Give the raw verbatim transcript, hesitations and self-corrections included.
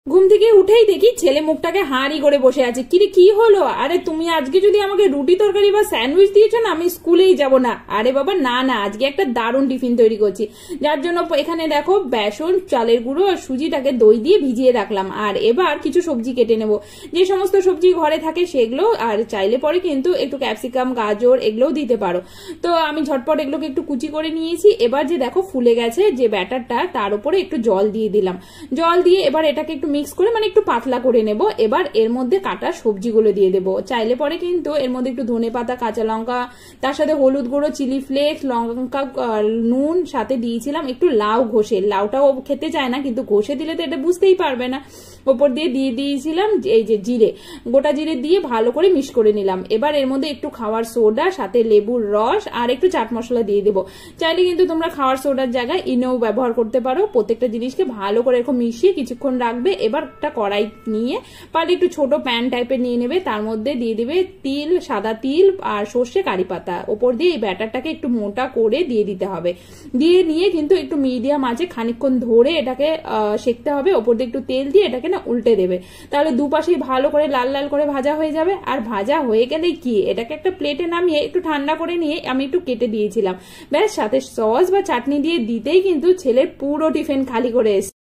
ঘুম থেকে উঠেই দেখি ছেলে মুখটাকে হাঁড়ি করে বসে আছে। কিরে কি হলো? আরে তুমি আজকে যদি আমাকে রুটি তরকারি বা স্যান্ডউইচ দিয়েছো না, আমি স্কুলেই যাব না। আরে বাবা না না, আজকে একটা দারুণ টিফিন তৈরি করছি, যার জন্য এখানে দেখো বেসন, চালের গুঁড়ো আর সুজিটাকে দই দিয়ে ভিজিয়ে রাখলাম। আর এবার কিছু সবজি কেটে নেব, যে সমস্ত সবজি ঘরে থাকে সেগুলো, আর চাইলে পরে কিন্তু একটু ক্যাপসিকাম, গাজর এগুলোও দিতে পারো। তো আমি ঝটপট এগুলোকে একটু কুচি করে নিয়েছি। এবার যে দেখো ফুলে গেছে যে ব্যাটারটা, তার উপরে একটু জল দিয়ে দিলাম। জল দিয়ে এবার এটাকে একটু মিক্স করে মানে একটু পাতলা করে নেব। এবার এর মধ্যে কাটা সবজিগুলো দিয়ে দেবো। চাইলে পরে কিন্তু এর মধ্যে একটু ধনে পাতা, কাঁচা লঙ্কা, তার সাথে হলুদ গুঁড়ো, চিলি ফ্লেক্স, লঙ্কা, নুন, সাথে দিয়েছিলাম একটু লাউ ঘষে। লাউটাও খেতে চায় না, কিন্তু ঘষে দিলে তো এটা বুঝতেই পারবে না। ওপর দিয়ে দিয়ে দিয়েছিলাম এই যে জিরে, গোটা জিরে দিয়ে ভালো করে মিক্স করে নিলাম। এবার এর মধ্যে একটু খাওয়ার সোডা, সাথে লেবুর রস আর একটু চাট মশলা দিয়ে দেবো। চাইলে কিন্তু তোমরা খাওয়ার সোডার জায়গায় ইনোও ব্যবহার করতে পারো। প্রত্যেকটা জিনিসকে ভালো করে এরকম মিশিয়ে কিছুক্ষণ রাখবে। এবার একটা কড়াই নিয়ে পারলে একটু ছোট প্যান টাইপের নিয়ে নেবে, তার মধ্যে দিয়ে দিবে তিল, সাদা তিল আর সর্ষে, কারি পাতা। ওপর দিয়ে এই ব্যাটারটাকে একটু মোটা করে দিয়ে দিতে হবে। দিয়ে নিয়ে কিন্তু একটু মিডিয়াম আঁচে খানিকক্ষণ ধরে এটাকে সেঁকতে হবে। ওপর দিয়ে একটু তেল দিয়ে এটাকে না উল্টে দেবে, তাহলে দুপাশেই ভালো করে লাল লাল করে ভাজা হয়ে যাবে। আর ভাজা হয়ে গেলে কি এটাকে একটা প্লেটে নামিয়ে একটু ঠান্ডা করে নিয়ে আমি একটু কেটে দিয়েছিলাম। ব্যাস, সাথে সস বা চাটনি দিয়ে দিতেই কিন্তু ছেলের পুরো টিফিন খালি করে এসেছে।